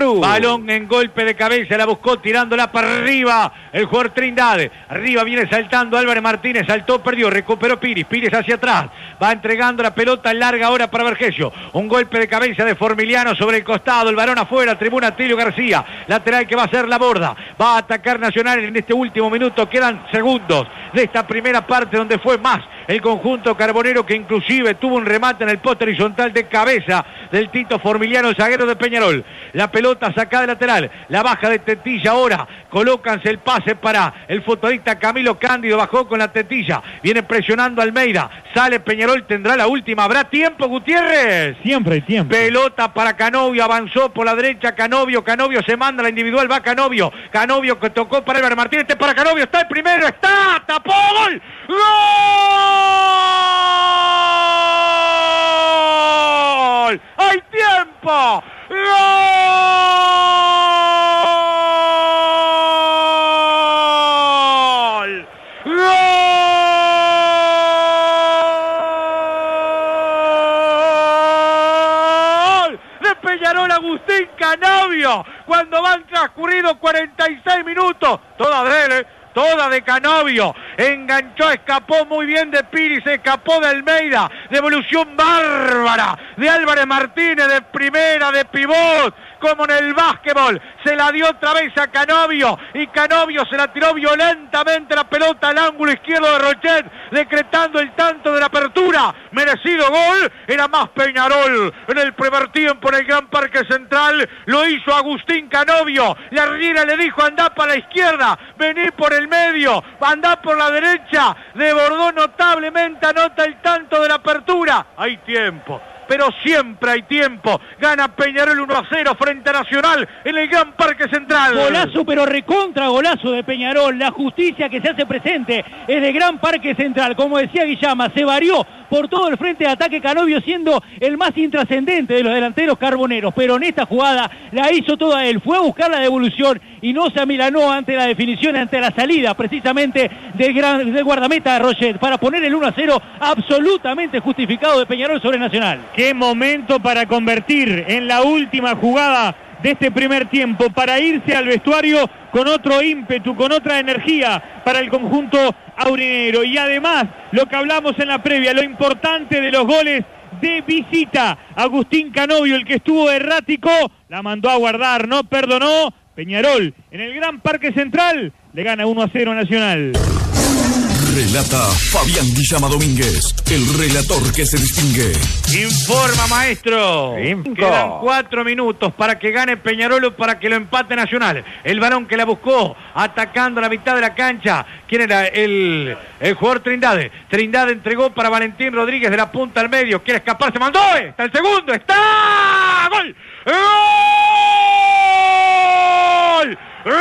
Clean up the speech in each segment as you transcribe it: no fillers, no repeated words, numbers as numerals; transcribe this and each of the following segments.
Cruz. Balón en golpe de cabeza, la buscó tirándola para arriba. El jugador Trindade. Arriba viene saltando Álvarez Martínez. Saltó, perdió, recuperó Pires. Pires hacia atrás. Va entregando la pelota larga ahora para Vergesio. Un golpe de cabeza de Formiliano sobre el costado. El balón afuera. Tribuna Atilio García. Lateral que va a ser la Borda. Va a atacar Nacional en este último minuto. Quedan segundos de esta primera parte donde fue más el conjunto carbonero, que inclusive tuvo un remate en el poste horizontal de cabeza del Tito Formiliano, el zaguero de Peñarol. La pelota sacada de lateral, la baja de Tetilla ahora, colócanse el pase para el futbolista Camilo Cándido, bajó con la Tetilla, viene presionando Almeida, sale Peñarol, tendrá la última, ¿habrá tiempo, Gutiérrez? Siempre hay tiempo. Pelota para Canovio, avanzó por la derecha Canovio se manda la individual, va Canovio que tocó para Álvarez Martínez, este para Canovio, está el primero, está, tapó, gol, ¡gol! ¡Hay tiempo! ¡Gol! ¡Gol! De Peñarol, Agustín Canovio, cuando van transcurridos 46 minutos, toda de Canovio, enganchó, escapó muy bien de Pires, escapó de Almeida, devolución bárbara de Álvarez Martínez, de primera, de pivot, como en el básquetbol, se la dio otra vez a Canovio, y Canovio se la tiró violentamente la pelota al ángulo izquierdo de Rochet, decretando el tanto de la apertura, merecido gol, era más Peñarol en el primer tiempo en el Gran Parque Central, lo hizo Agustín Canovio, la Riera le dijo andá para la izquierda, vení por el medio, andá por la derecha, desbordó notablemente, anota el tanto de la apertura, hay tiempo. Pero siempre hay tiempo. Gana Peñarol 1-0 frente a Nacional en el Gran Parque Central. Golazo, pero recontra golazo de Peñarol. La justicia que se hace presente en el Gran Parque Central. Como decía Guillama, se varió por todo el frente de ataque Canovio, siendo el más intrascendente de los delanteros carboneros. Pero en esta jugada la hizo toda él. Fue a buscar la devolución y no se amilanó ante la definición, ante la salida precisamente del guardameta de Rochet, para poner el 1-0 absolutamente justificado de Peñarol sobre Nacional. Qué momento para convertir en la última jugada de este primer tiempo, para irse al vestuario con otro ímpetu, con otra energía para el conjunto aurinegro. Y además, lo que hablamos en la previa, lo importante de los goles de visita. Agustín Canovio, el que estuvo errático, la mandó a guardar, no perdonó. Peñarol en el Gran Parque Central le gana 1-0 a Nacional. Relata Fabián Guillama Domínguez, el relator que se distingue. Informa, maestro. 5. Quedan 4 minutos para que gane Peñarol o para que lo empate Nacional. El balón que la buscó, atacando la mitad de la cancha. ¿Quién era? El jugador Trindade. Trindade entregó para Valentín Rodríguez de la punta al medio. Quiere escapar, se mandó. Está el segundo. ¡Está! ¡Gol! ¡Gol!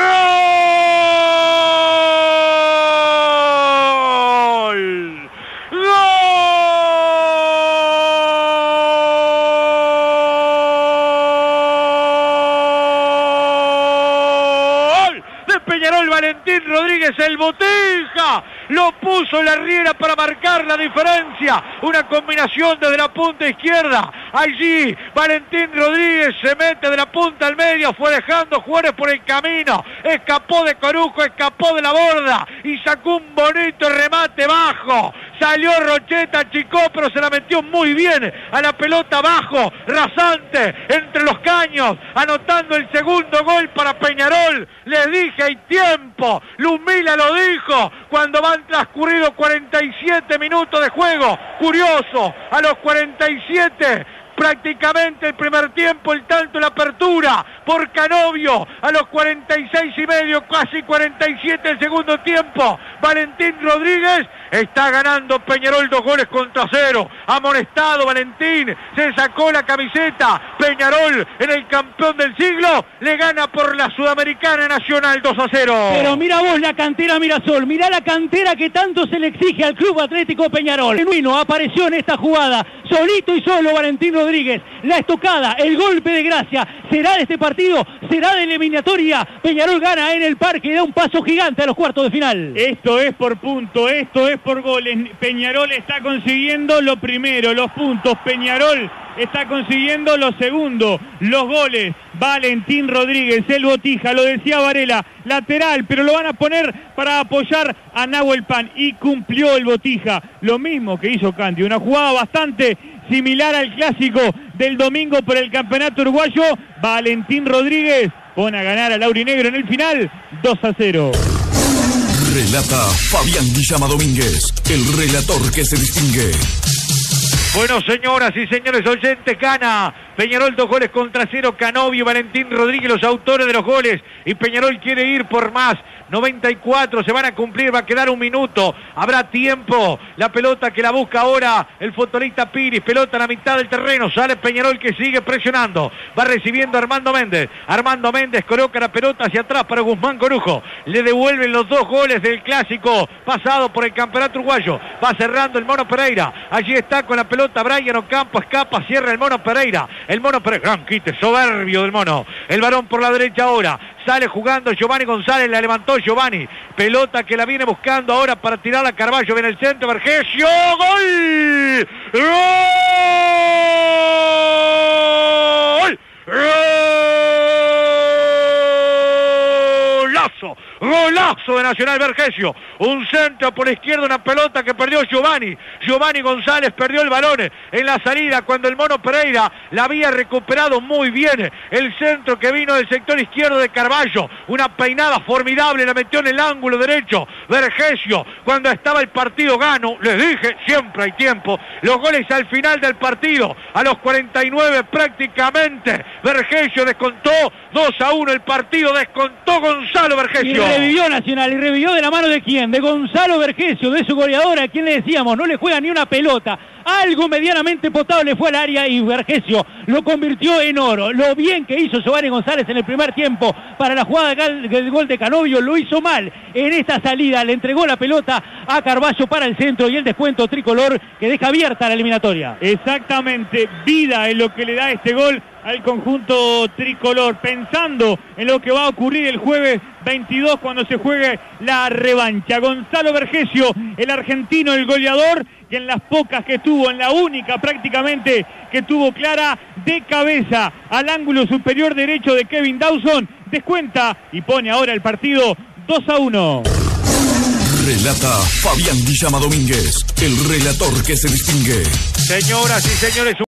Valentín Rodríguez, el Botija, lo puso la Riera para marcar la diferencia, una combinación desde la punta izquierda, allí Valentín Rodríguez se mete de la punta al medio, fue dejando jugadores por el camino, escapó de Corujo, escapó de la Borda y sacó un bonito remate bajo, salió Rocheta, achicó, pero se la metió muy bien a la pelota abajo, rasante, entre los caños, anotando el segundo gol para Peñarol. Les dije, hay tiempo, Lumila lo dijo, cuando van transcurridos 47 minutos de juego. Curioso, a los 47... prácticamente el primer tiempo, el tanto la apertura por Canovio, a los 46 y medio, casi 47 el segundo tiempo, Valentín Rodríguez, está ganando Peñarol 2-0, amonestado Valentín, se sacó la camiseta, Peñarol en el campeón del siglo, le gana por la Sudamericana Nacional 2-0. Pero mira vos la cantera Mirasol, mirá la cantera que tanto se le exige al Club Atlético Peñarol. Genuino apareció en esta jugada, solito y solo Valentín Rodríguez, la estocada, el golpe de gracia, será de este partido, será de eliminatoria. Peñarol gana en el parque y da un paso gigante a los cuartos de final. Esto es por punto, esto es por goles. Peñarol está consiguiendo lo primero, los puntos. Peñarol está consiguiendo lo segundo, los goles. Valentín Rodríguez, el Botija, lo decía Varela, lateral, pero lo van a poner para apoyar a Nahuel Pan, y cumplió el Botija, lo mismo que hizo Canty, una jugada bastante similar al clásico del domingo por el campeonato uruguayo. Valentín Rodríguez pone a ganar al aurinegro en el final, 2-0. Relata Fabián Guillama Domínguez, el relator que se distingue. Bueno, señoras y señores oyentes, gana Peñarol 2-0 Canovio, Valentín Rodríguez, los autores de los goles, y Peñarol quiere ir por más. 94, se van a cumplir, va a quedar un minuto, habrá tiempo. La pelota que la busca ahora el futbolista Piris, pelota a la mitad del terreno, sale Peñarol que sigue presionando, va recibiendo Armando Méndez. Armando Méndez coloca la pelota hacia atrás para Guzmán Corujo, le devuelven los 2 goles del clásico pasado por el campeonato uruguayo, va cerrando el Mono Pereira, allí está con la pelota Brian Ocampo, escapa, cierra el Mono Pereira, gran quite soberbio del Mono, el varón por la derecha ahora, sale jugando Giovanni González, la levantó Giovanni, pelota que la viene buscando ahora para tirar a Carballo, viene el centro, Vergesio, ¡gol! ¡Gol! Golazo de Nacional Vergesio, un centro por la izquierda, una pelota que perdió Giovanni González, perdió el balón en la salida cuando el Mono Pereira la había recuperado muy bien, el centro que vino del sector izquierdo de Carballo, una peinada formidable, la metió en el ángulo derecho Vergesio, cuando estaba el partido gano, les dije, siempre hay tiempo, los goles al final del partido, a los 49 prácticamente, Vergesio descontó 2-1 el partido, descontó Gonzalo Vergesio. Y revivió Nacional, y revivió de la mano de quién, de Gonzalo Vergesio, de su goleador, a quien le decíamos, no le juega ni una pelota, algo medianamente potable fue al área y Vergesio lo convirtió en oro. Lo bien que hizo Giovanni González en el primer tiempo para la jugada del gol de Canovio, lo hizo mal en esta salida, le entregó la pelota a Carballo para el centro y el descuento tricolor que deja abierta la eliminatoria. Exactamente, vida es lo que le da este gol al conjunto tricolor, pensando en lo que va a ocurrir el jueves 22 cuando se juegue la revancha. Gonzalo Vergesio, el argentino, el goleador, que en las pocas que tuvo, en la única prácticamente que tuvo clara, de cabeza al ángulo superior derecho de Kevin Dawson, descuenta y pone ahora el partido 2-1. Relata Fabián Guillama Domínguez, el relator que se distingue. Señoras y señores,